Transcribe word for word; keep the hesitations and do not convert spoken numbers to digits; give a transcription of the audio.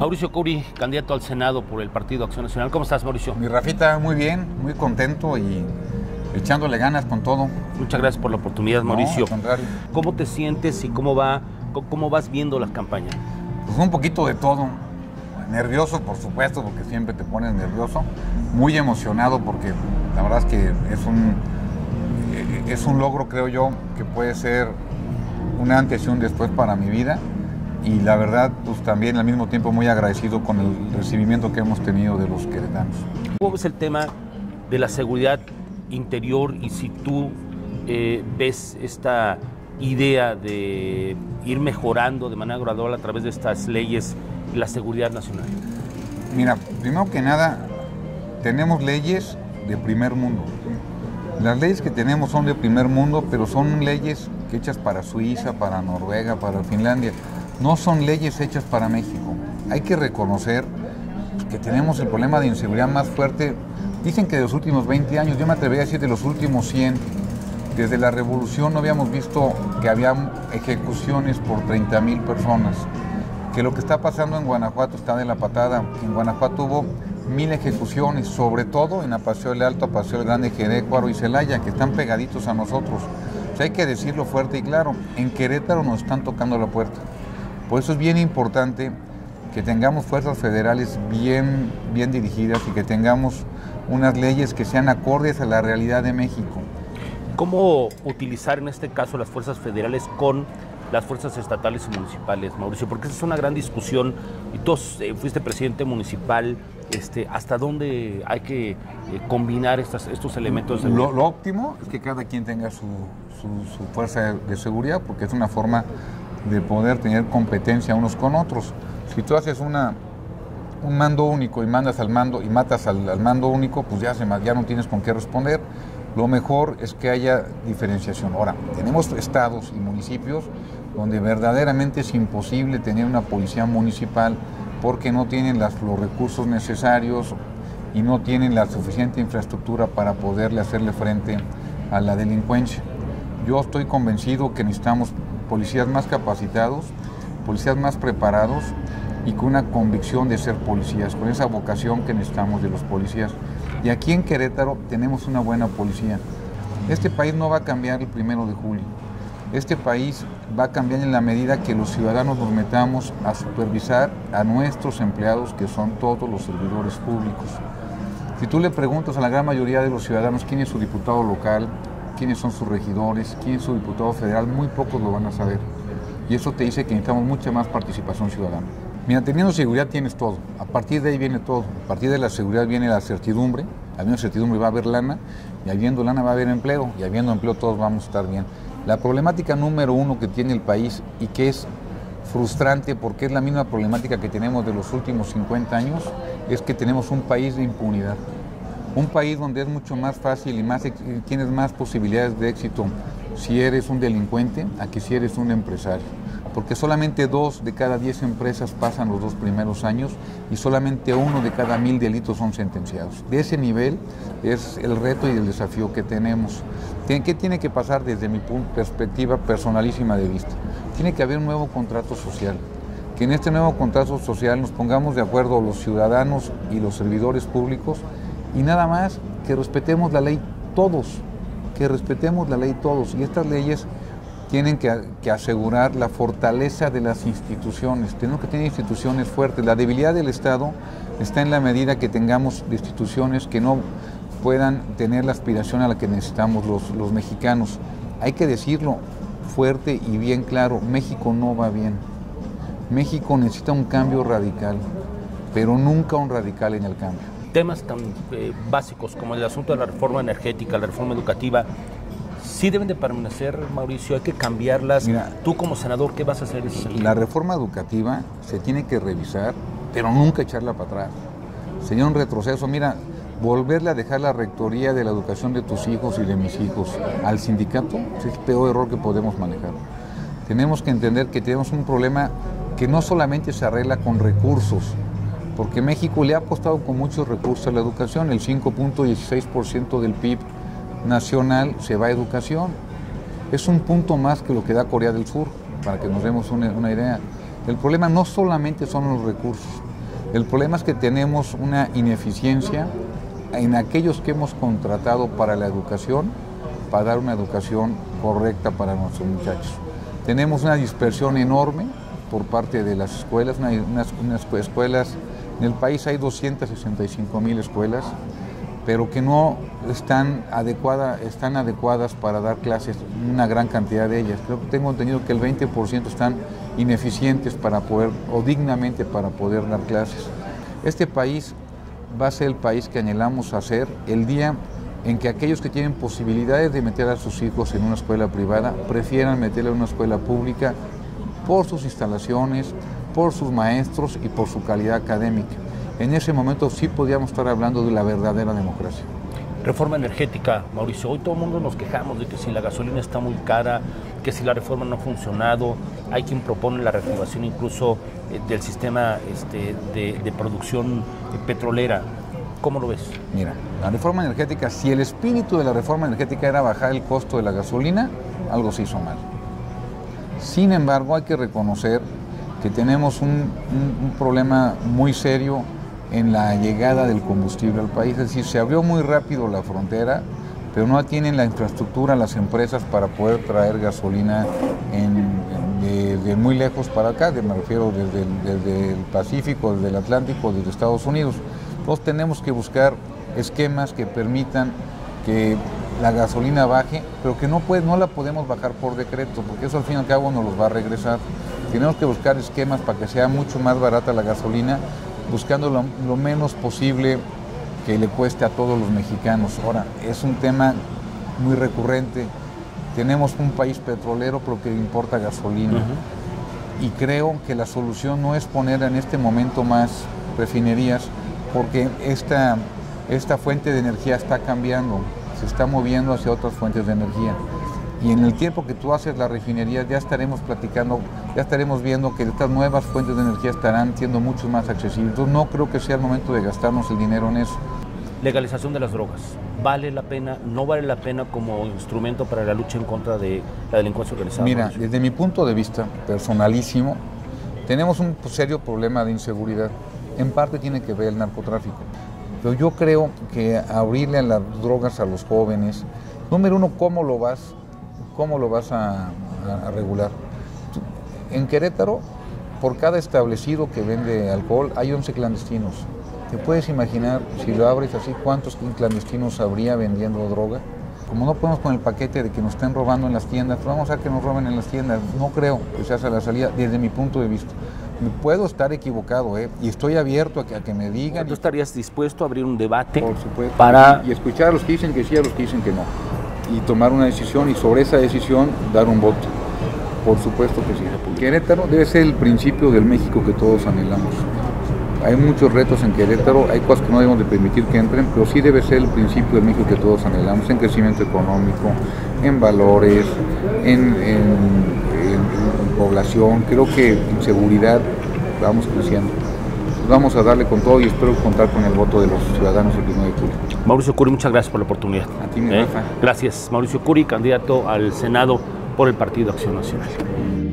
Mauricio Curi, candidato al Senado por el Partido Acción Nacional. ¿Cómo estás, Mauricio? Mi Rafita, muy bien, muy contento y echándole ganas con todo. Muchas gracias por la oportunidad, Mauricio. No, al contrario. ¿Cómo te sientes y cómo va, cómo vas viendo la campaña? Pues un poquito de todo. Nervioso, por supuesto, porque siempre te pones nervioso. Muy emocionado porque la verdad es que es un, es un logro, creo yo, que puede ser un antes y un después para mi vida. Y la verdad, pues también al mismo tiempo muy agradecido con el recibimiento que hemos tenido de los queretanos. ¿Cómo ves el tema de la seguridad interior y si tú eh, ves esta idea de ir mejorando de manera gradual a través de estas leyes la seguridad nacional? Mira, primero que nada, tenemos leyes de primer mundo. Las leyes que tenemos son de primer mundo, pero son leyes que hechas para Suiza, para Noruega, para Finlandia. No son leyes hechas para México. Hay que reconocer que tenemos el problema de inseguridad más fuerte. Dicen que de los últimos veinte años, yo me atrevería a decir de los últimos cien. Desde la revolución no habíamos visto que había ejecuciones por treinta mil personas. Que lo que está pasando en Guanajuato está de la patada. En Guanajuato hubo mil ejecuciones, sobre todo en Apaseo del Alto, Apaseo del Grande, Querétaro y Celaya, que están pegaditos a nosotros. O sea, hay que decirlo fuerte y claro, en Querétaro nos están tocando la puerta. Por eso es bien importante que tengamos fuerzas federales bien, bien dirigidas y que tengamos unas leyes que sean acordes a la realidad de México. ¿Cómo utilizar en este caso las fuerzas federales con las fuerzas estatales y municipales, Mauricio? Porque esa es una gran discusión y tú eh, fuiste presidente municipal. Este, ¿Hasta dónde hay que eh, combinar estas, estos elementos? De... Lo, lo óptimo es que cada quien tenga su, su, su fuerza de seguridad, porque es una forma de poder tener competencia unos con otros. Si tú haces una, un mando único y mandas al mando y matas al, al mando único, pues ya, se, ya no tienes con qué responder. Lo mejor es que haya diferenciación. Ahora, tenemos estados y municipios donde verdaderamente es imposible tener una policía municipal porque no tienen las, los recursos necesarios y no tienen la suficiente infraestructura para poderle hacerle frente a la delincuencia. Yo estoy convencido que necesitamos policías más capacitados, policías más preparados y con una convicción de ser policías, con esa vocación que necesitamos de los policías. Y aquí en Querétaro tenemos una buena policía. Este país no va a cambiar el primero de julio. Este país va a cambiar en la medida que los ciudadanos nos metamos a supervisar a nuestros empleados, que son todos los servidores públicos. Si tú le preguntas a la gran mayoría de los ciudadanos quién es su diputado local, quiénes son sus regidores, quién es su diputado federal, muy pocos lo van a saber. Y eso te dice que necesitamos mucha más participación ciudadana. Mira, teniendo seguridad tienes todo, a partir de ahí viene todo. A partir de la seguridad viene la certidumbre, habiendo certidumbre va a haber lana, y habiendo lana va a haber empleo, y habiendo empleo todos vamos a estar bien. La problemática número uno que tiene el país y que es frustrante porque es la misma problemática que tenemos de los últimos cincuenta años, es que tenemos un país de impunidad. Un país donde es mucho más fácil y más, tienes más posibilidades de éxito si eres un delincuente a que si eres un empresario. Porque solamente dos de cada diez empresas pasan los dos primeros años y solamente uno de cada mil delitos son sentenciados. De ese nivel es el reto y el desafío que tenemos. ¿Qué tiene que pasar desde mi perspectiva personalísima de vista? Tiene que haber un nuevo contrato social. Que en este nuevo contrato social nos pongamos de acuerdo los ciudadanos y los servidores públicos y nada más que respetemos la ley todos, que respetemos la ley todos. Y estas leyes tienen que, que asegurar la fortaleza de las instituciones. Tenemos que tener instituciones fuertes. La debilidad del Estado está en la medida que tengamos instituciones que no puedan tener la aspiración a la que necesitamos los, los mexicanos. Hay que decirlo fuerte y bien claro, México no va bien. México necesita un cambio radical, pero nunca un radical en el cambio. Temas tan eh, básicos como el asunto de la reforma energética, la reforma educativa, sí deben de permanecer, Mauricio, hay que cambiarlas. Mira, tú como senador, ¿qué vas a hacer en ese sentido? La reforma educativa se tiene que revisar, pero nunca echarla para atrás. Sería un retroceso. Mira, volverle a dejar la rectoría de la educación de tus hijos y de mis hijos al sindicato es el peor error que podemos manejar. Tenemos que entender que tenemos un problema que no solamente se arregla con recursos, porque México le ha apostado con muchos recursos a la educación. El cinco punto dieciséis por ciento del P I B nacional se va a educación. Es un punto más que lo que da Corea del Sur, para que nos demos una, una idea. El problema no solamente son los recursos, El problema es que tenemos una ineficiencia en aquellos que hemos contratado para la educación, para dar una educación correcta para nuestros muchachos. Tenemos una dispersión enorme por parte de las escuelas, una, unas, unas escuelas, en el país hay doscientas sesenta y cinco mil escuelas, pero que no están, adecuada, están adecuadas para dar clases, una gran cantidad de ellas. Creo que tengo entendido que el veinte por ciento están ineficientes para poder, o dignamente para poder dar clases. Este país va a ser el país que anhelamos hacer el día en que aquellos que tienen posibilidades de meter a sus hijos en una escuela privada prefieran meterla en una escuela pública por sus instalaciones, por sus maestros y por su calidad académica. En ese momento sí podríamos estar hablando de la verdadera democracia. Reforma energética, Mauricio. Hoy todo el mundo nos quejamos de que si la gasolina está muy cara, que si la reforma no ha funcionado. Hay quien propone la reactivación incluso eh, del sistema este, de, de producción petrolera. ¿Cómo lo ves? Mira, la reforma energética, si el espíritu de la reforma energética era bajar el costo de la gasolina, algo se hizo mal. Sin embargo, hay que reconocer que tenemos un, un, un problema muy serio en la llegada del combustible al país. Es decir, se abrió muy rápido la frontera, pero no tienen la infraestructura las empresas para poder traer gasolina en, de, de muy lejos para acá, de, me refiero desde el, desde el Pacífico, desde el Atlántico, desde Estados Unidos. Entonces tenemos que buscar esquemas que permitan que la gasolina baje, pero que no, puede, no la podemos bajar por decreto, porque eso al fin y al cabo nos los va a regresar. Tenemos que buscar esquemas para que sea mucho más barata la gasolina, buscando lo, lo menos posible que le cueste a todos los mexicanos. Ahora, es un tema muy recurrente. Tenemos un país petrolero, pero que importa gasolina. Uh-huh. Y creo que la solución no es poner en este momento más refinerías, porque esta, esta fuente de energía está cambiando, se está moviendo hacia otras fuentes de energía. Y en el tiempo que tú haces la refinería ya estaremos platicando, ya estaremos viendo que estas nuevas fuentes de energía estarán siendo mucho más accesibles. Entonces no creo que sea el momento de gastarnos el dinero en eso. Legalización de las drogas. ¿Vale la pena, no vale la pena como instrumento para la lucha en contra de la delincuencia organizada? Mira, desde mi punto de vista personalísimo, tenemos un serio problema de inseguridad. En parte tiene que ver el narcotráfico. Pero yo creo que abrirle a las drogas a los jóvenes, número uno, ¿cómo lo vas ¿Cómo lo vas a, a, a regular? En Querétaro, por cada establecido que vende alcohol, hay once clandestinos. ¿Te puedes imaginar, si lo abres así, cuántos clandestinos habría vendiendo droga? Como no podemos con el paquete de que nos estén robando en las tiendas, pues vamos a que nos roben en las tiendas. No creo que se haga la salida, desde mi punto de vista. Puedo estar equivocado, ¿eh? Y estoy abierto a que, a que me digan. ¿Tú estarías dispuesto a abrir un debate? Por supuesto. Para... Y escuchar a los que dicen que sí, a los que dicen que no. Y tomar una decisión, y sobre esa decisión dar un voto. Por supuesto que sí. Querétaro debe ser el principio del México que todos anhelamos. Hay muchos retos en Querétaro, hay cosas que no debemos de permitir que entren, pero sí debe ser el principio del México que todos anhelamos, en crecimiento económico, en valores, en, en, en, en población. Creo que en seguridad vamos creciendo. Vamos a darle con todo y espero contar con el voto de los ciudadanos el primero de octubre. Mauricio Curi, muchas gracias por la oportunidad. A ti, mi ¿Eh? Rafa. Gracias. Mauricio Curi, candidato al Senado por el Partido Acción Nacional.